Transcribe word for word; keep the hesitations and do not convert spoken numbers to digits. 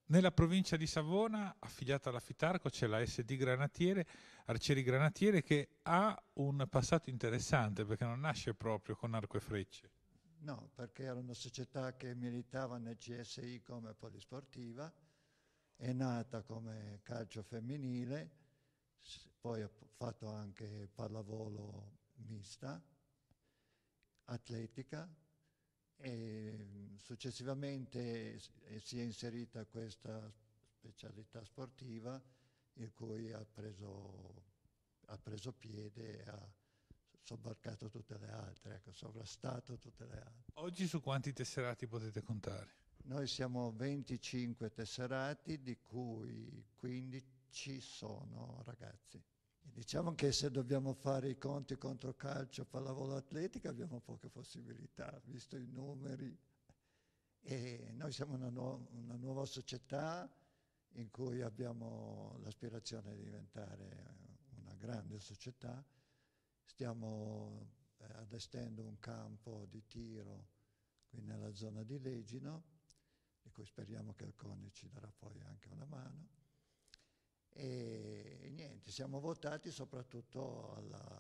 Nella provincia di Savona, affiliata alla Fitarco, c'è la S D Granatiere, Arcieri Granatiere, che ha un passato interessante perché non nasce proprio con arco e frecce. No, perché era una società che militava nel C S I come polisportiva, è nata come calcio femminile, s- poi ha p- fatto anche pallavolo mista, atletica e mh, successivamente s- eh, si è inserita questa specialità sportiva in cui ha preso, ha preso piede e ha sobbarcato tutte le altre, ecco, sovrastato tutte le altre. Oggi su quanti tesserati potete contare? Noi siamo venticinque tesserati, di cui quindici sono ragazzi. E diciamo che se dobbiamo fare i conti contro calcio, pallavolo, atletica, abbiamo poche possibilità, visto i numeri. E noi siamo una, nuo- una nuova società in cui abbiamo l'aspirazione di diventare una grande società. Stiamo eh, allestendo un campo di tiro qui nella zona di Legino, di cui speriamo che il CONI ci darà poi anche una mano. E niente, siamo votati soprattutto alla,